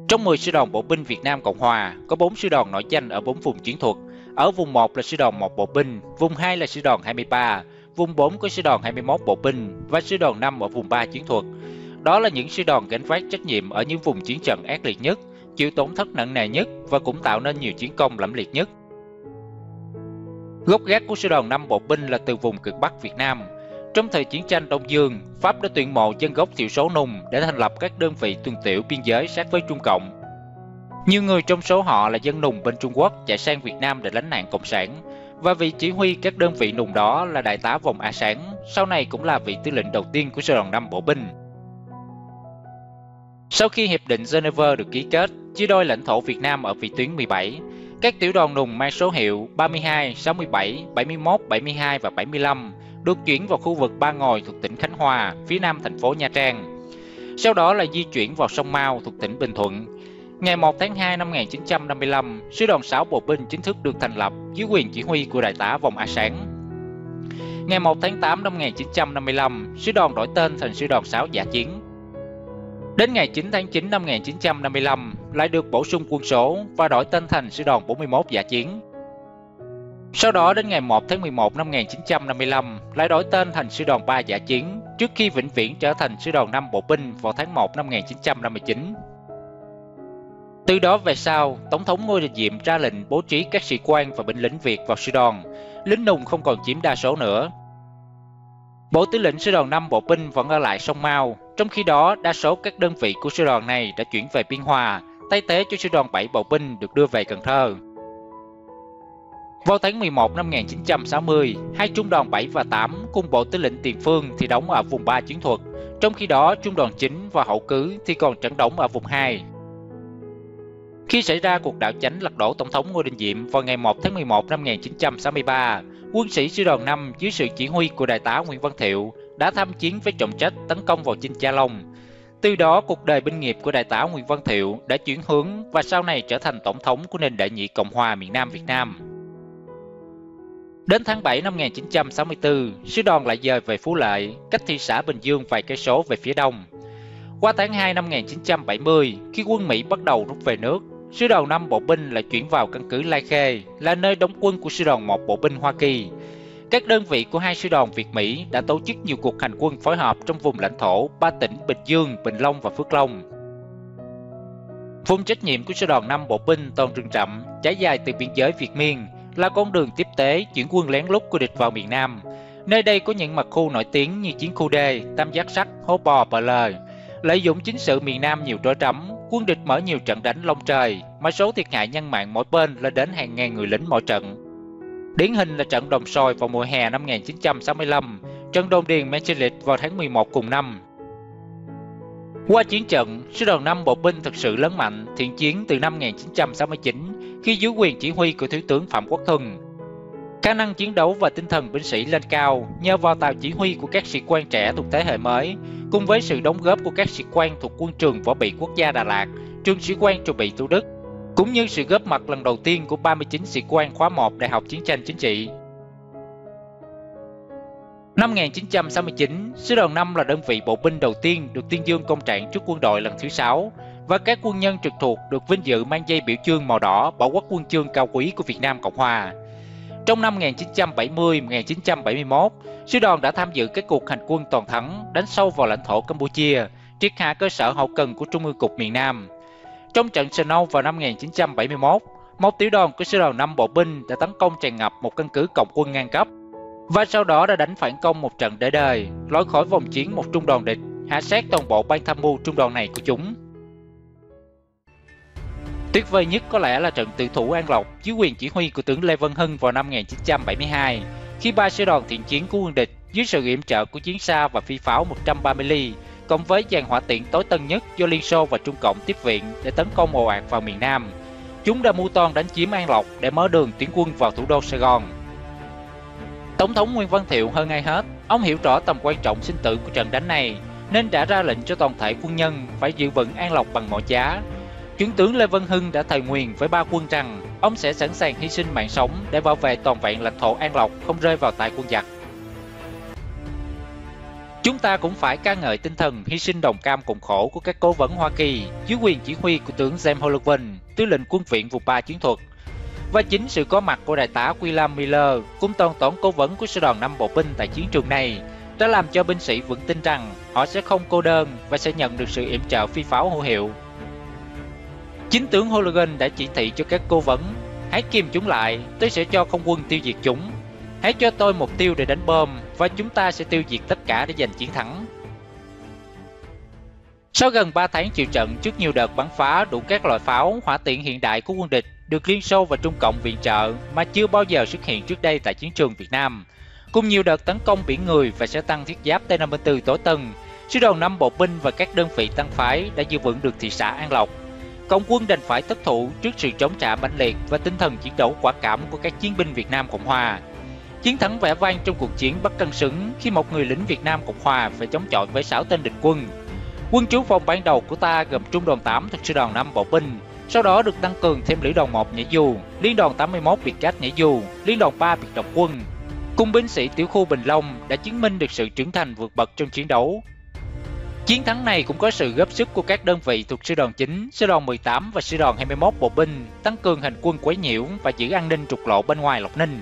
Trong 10 sư đoàn bộ binh Việt Nam Cộng Hòa, có 4 sư đoàn nổi danh ở 4 vùng chiến thuật. Ở vùng 1 là sư đoàn 1 bộ binh, vùng 2 là sư đoàn 23, vùng 4 có sư đoàn 21 bộ binh và sư đoàn 5 ở vùng 3 chiến thuật. Đó là những sư đoàn gánh vác trách nhiệm ở những vùng chiến trận ác liệt nhất, chịu tổn thất nặng nề nhất và cũng tạo nên nhiều chiến công lẫm liệt nhất. Gốc gác của sư đoàn 5 bộ binh là từ vùng cực Bắc Việt Nam. Trong thời chiến tranh Đông Dương, Pháp đã tuyển mộ dân gốc thiểu số Nùng để thành lập các đơn vị tuần tiễu biên giới sát với Trung Cộng. Nhiều người trong số họ là dân Nùng bên Trung Quốc chạy sang Việt Nam để lánh nạn Cộng sản, và vị chỉ huy các đơn vị Nùng đó là Đại tá Vòng A Sáng, sau này cũng là vị tư lệnh đầu tiên của sư đoàn 5 bộ binh. Sau khi Hiệp định Geneva được ký kết, chia đôi lãnh thổ Việt Nam ở vĩ tuyến 17, các tiểu đoàn Nùng mang số hiệu 32, 67, 71, 72 và 75 được chuyển vào khu vực Ba Ngòi thuộc tỉnh Khánh Hòa, phía nam thành phố Nha Trang. Sau đó là di chuyển vào sông Mao thuộc tỉnh Bình Thuận. Ngày 1 tháng 2 năm 1955, sư đoàn 6 bộ binh chính thức được thành lập dưới quyền chỉ huy của Đại tá Vòng A Sáng. Ngày 1 tháng 8 năm 1955, sư đoàn đổi tên thành sư đoàn 6 dã chiến. Đến ngày 9 tháng 9 năm 1955, lại được bổ sung quân số và đổi tên thành sư đoàn 41 dã chiến. Sau đó đến ngày 1 tháng 11 năm 1955, lại đổi tên thành sư đoàn 3 dã chiến, trước khi vĩnh viễn trở thành sư đoàn 5 bộ binh vào tháng 1 năm 1959. Từ đó về sau, Tổng thống Ngô Đình Diệm ra lệnh bố trí các sĩ quan và binh lính Việt vào sư đoàn, lính Nùng không còn chiếm đa số nữa. Bộ tư lệnh sư đoàn 5 bộ binh vẫn ở lại sông Mao, trong khi đó đa số các đơn vị của sư đoàn này đã chuyển về Biên Hòa, thay thế cho sư đoàn 7 bộ binh được đưa về Cần Thơ. Vào tháng 11 năm 1960, hai trung đoàn 7 và 8 cùng bộ tư lệnh tiền phương thì đóng ở vùng 3 chiến thuật, trong khi đó trung đoàn 9 và hậu cứ thì còn trấn đóng ở vùng 2. Khi xảy ra cuộc đảo chánh lật đổ Tổng thống Ngô Đình Diệm vào ngày 1 tháng 11 năm 1963, quân sĩ sư đoàn 5 dưới sự chỉ huy của Đại tá Nguyễn Văn Thiệu đã tham chiến với trọng trách tấn công vào Dinh Cha Long. Từ đó, cuộc đời binh nghiệp của Đại tá Nguyễn Văn Thiệu đã chuyển hướng và sau này trở thành tổng thống của nền đệ nhị Cộng hòa miền Nam Việt Nam. Đến tháng 7 năm 1964, sư đoàn lại dời về Phú Lệ, cách thị xã Bình Dương vài cây số về phía đông. Qua tháng 2 năm 1970, khi quân Mỹ bắt đầu rút về nước, sư đoàn 5 bộ binh lại chuyển vào căn cứ Lai Khê, là nơi đóng quân của sư đoàn 1 bộ binh Hoa Kỳ. Các đơn vị của hai sư đoàn Việt-Mỹ đã tổ chức nhiều cuộc hành quân phối hợp trong vùng lãnh thổ ba tỉnh Bình Dương, Bình Long và Phước Long. Vùng trách nhiệm của sư đoàn 5 bộ binh toàn rừng rậm, trải dài từ biên giới Việt Miên, là con đường tiếp tế chuyển quân lén lút của địch vào miền Nam. Nơi đây có những mật khu nổi tiếng như Chiến khu D, Tam Giác Sắt, Hố Bò, Bờ Lờ. Lợi dụng chính sự miền Nam nhiều rối rắm, quân địch mở nhiều trận đánh lông trời, mà số thiệt hại nhân mạng mỗi bên lên đến hàng ngàn người lính mỗi trận. Điển hình là trận Đồng Sòi vào mùa hè năm 1965, trận Đồn Điền Mê Chi Lịch vào tháng 11 cùng năm. Qua chiến trận, sư đoàn 5 bộ binh thực sự lớn mạnh, thiện chiến từ năm 1969 khi dưới quyền chỉ huy của Thiếu tướng Phạm Quốc Thuần. Khả năng chiến đấu và tinh thần binh sĩ lên cao nhờ vào tài chỉ huy của các sĩ quan trẻ thuộc thế hệ mới, cùng với sự đóng góp của các sĩ quan thuộc Quân trường Võ bị Quốc gia Đà Lạt, trường sĩ quan Trù bị Thủ Đức, cũng như sự góp mặt lần đầu tiên của 39 sĩ quan khóa 1 Đại học Chiến tranh Chính trị. Năm 1969, sư đoàn 5 là đơn vị bộ binh đầu tiên được tuyên dương công trạng trước quân đội lần thứ 6, và các quân nhân trực thuộc được vinh dự mang dây biểu chương màu đỏ Bảo Quốc Huân chương cao quý của Việt Nam Cộng Hòa. Trong năm 1970-1971, sư đoàn đã tham dự các cuộc hành quân toàn thắng đánh sâu vào lãnh thổ Campuchia, triệt hạ cơ sở hậu cần của Trung ương cục miền Nam. Trong trận Snow vào năm 1971, một tiểu đoàn của sư đoàn 5 bộ binh đã tấn công tràn ngập một căn cứ cộng quân ngang cấp, và sau đó đã đánh phản công một trận để đời, lôi khỏi vòng chiến một trung đoàn địch, hạ sát toàn bộ ban tham mưu trung đoàn này của chúng. Tuyệt vời nhất có lẽ là trận Tử Thủ An Lộc dưới quyền chỉ huy của tướng Lê Văn Hưng vào năm 1972, khi ba sư đoàn thiện chiến của quân địch dưới sự yểm trợ của chiến xa và phi pháo 130 ly, cộng với dàn hỏa tiễn tối tân nhất do Liên Xô và Trung Cộng tiếp viện để tấn công ồ ạt vào miền Nam. Chúng đã mưu toan đánh chiếm An Lộc để mở đường tiến quân vào thủ đô Sài Gòn. Tổng thống Nguyễn Văn Thiệu hơn ai hết, ông hiểu rõ tầm quan trọng sinh tử của trận đánh này, nên đã ra lệnh cho toàn thể quân nhân phải giữ vững An Lộc bằng mọi giá. Chuẩn tướng Lê Văn Hưng đã thề nguyền với ba quân rằng ông sẽ sẵn sàng hy sinh mạng sống để bảo vệ toàn vẹn lãnh thổ An Lộc không rơi vào tay quân giặc. Chúng ta cũng phải ca ngợi tinh thần hy sinh đồng cam cộng khổ của các cố vấn Hoa Kỳ dưới quyền chỉ huy của tướng James Holloway, tư lệnh quân viện vùng 3 chiến thuật. Và chính sự có mặt của đại tá William Miller, cùng toàn tổng cố vấn của sư đoàn 5 bộ binh tại chiến trường này, đã làm cho binh sĩ vững tin rằng họ sẽ không cô đơn và sẽ nhận được sự yểm trợ phi pháo hữu hiệu. Chính tướng Holloway đã chỉ thị cho các cố vấn: hãy kìm chúng lại, tôi sẽ cho không quân tiêu diệt chúng. Hãy cho tôi mục tiêu để đánh bom và chúng ta sẽ tiêu diệt tất cả để giành chiến thắng. Sau gần 3 tháng chịu trận trước nhiều đợt bắn phá đủ các loại pháo, hỏa tiễn hiện đại của quân địch được Liên Xô và Trung Cộng viện trợ mà chưa bao giờ xuất hiện trước đây tại chiến trường Việt Nam, cùng nhiều đợt tấn công biển người và xe tăng thiết giáp T-54 tối tân, sư đoàn 5 bộ binh và các đơn vị tăng phái đã giữ vững được thị xã An Lộc. Cộng quân đành phải thất thủ trước sự chống trả mãnh liệt và tinh thần chiến đấu quả cảm của các chiến binh Việt Nam Cộng Hòa. Chiến thắng vẻ vang trong cuộc chiến bất cân xứng khi một người lính Việt Nam Cộng Hòa phải chống chọi với 6 tên địch quân. Quân trú phòng ban đầu của ta gồm Trung đoàn 8 thuộc sư đoàn 5 bộ binh, sau đó được tăng cường thêm lữ đoàn 1 nhảy dù, liên đoàn 81 biệt kích nhảy dù, liên đoàn 3 biệt động quân. Cùng binh sĩ tiểu khu Bình Long đã chứng minh được sự trưởng thành vượt bậc trong chiến đấu. Chiến thắng này cũng có sự góp sức của các đơn vị thuộc sư đoàn 9, sư đoàn 18 và sư đoàn 21 bộ binh, tăng cường hành quân quấy nhiễu và giữ an ninh trục lộ bên ngoài Lộc Ninh.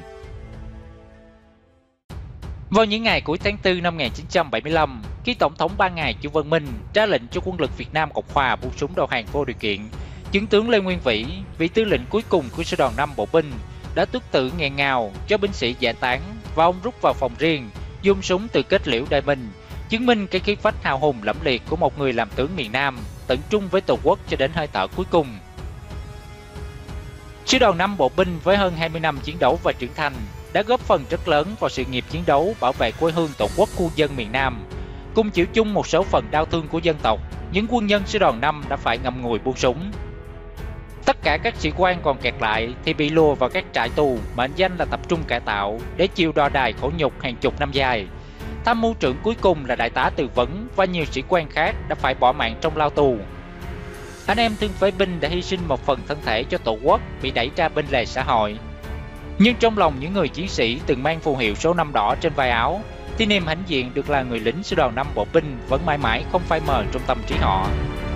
Vào những ngày cuối tháng 4 năm 1975, khi Tổng thống Ban Ngày Chu Văn Minh ra lệnh cho quân lực Việt Nam Cộng Hòa buông súng đầu hàng vô điều kiện, Chuẩn tướng Lê Nguyên Vĩ, vị tư lệnh cuối cùng của sư đoàn 5 bộ binh, đã tuất tử nghẹn ngào cho binh sĩ giải tán và ông rút vào phòng riêng, dung súng từ kết liễu đại minh, chứng minh cái khí phách hào hùng lẫm liệt của một người làm tướng miền Nam, tận trung với Tổ quốc cho đến hơi thở cuối cùng. Sư đoàn 5 bộ binh với hơn 20 năm chiến đấu và trưởng thành đã góp phần rất lớn vào sự nghiệp chiến đấu bảo vệ quê hương Tổ quốc quân dân miền Nam. Cùng chịu chung một số phận đau thương của dân tộc, những quân nhân sư đoàn 5 đã phải ngậm ngùi buông súng. Tất cả các sĩ quan còn kẹt lại thì bị lùa vào các trại tù mệnh danh là tập trung cải tạo để chịu đò đài khổ nhục hàng chục năm dài. Tham mưu trưởng cuối cùng là đại tá Từ Vấn và nhiều sĩ quan khác đã phải bỏ mạng trong lao tù. Anh em thương phế binh đã hy sinh một phần thân thể cho Tổ quốc, bị đẩy ra bên lề xã hội. Nhưng trong lòng những người chiến sĩ từng mang phù hiệu số 5 đỏ trên vai áo, thì niềm hãnh diện được là người lính sư đoàn 5 bộ binh vẫn mãi mãi không phai mờ trong tâm trí họ.